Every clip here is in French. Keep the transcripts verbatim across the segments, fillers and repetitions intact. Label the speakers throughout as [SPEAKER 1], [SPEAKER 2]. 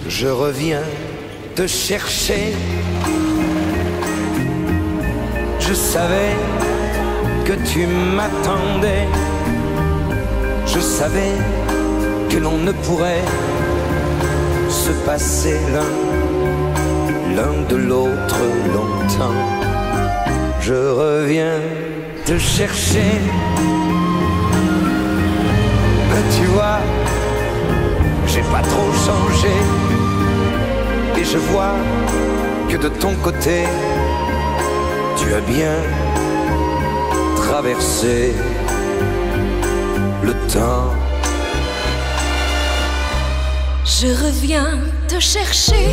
[SPEAKER 1] Je reviens te chercher. Je savais que tu m'attendais. Je savais que l'on ne pourrait se passer l'un, l'un de l'autre longtemps. Je reviens te chercher. Mais tu vois, j'ai pas trop changé. Et je vois que de ton côté, tu as bien traversé le temps.
[SPEAKER 2] Je reviens te chercher.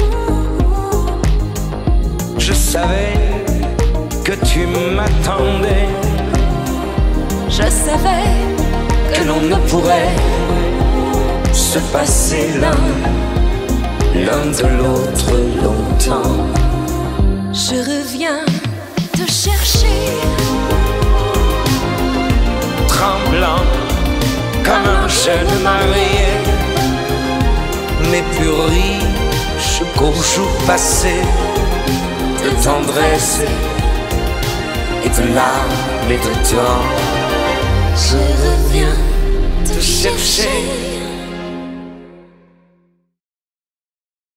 [SPEAKER 1] Je savais que tu m'attendais.
[SPEAKER 2] Je savais
[SPEAKER 1] que l'on ne pourrait se passer l'un, l'un de l'autre longtemps.
[SPEAKER 2] Je reviens te chercher.
[SPEAKER 1] Tremblant comme un jeune marié, mais plus riche qu'au jour passé, de tendresse et de larmes et de temps.
[SPEAKER 2] Je reviens te
[SPEAKER 1] chercher.
[SPEAKER 2] chercher.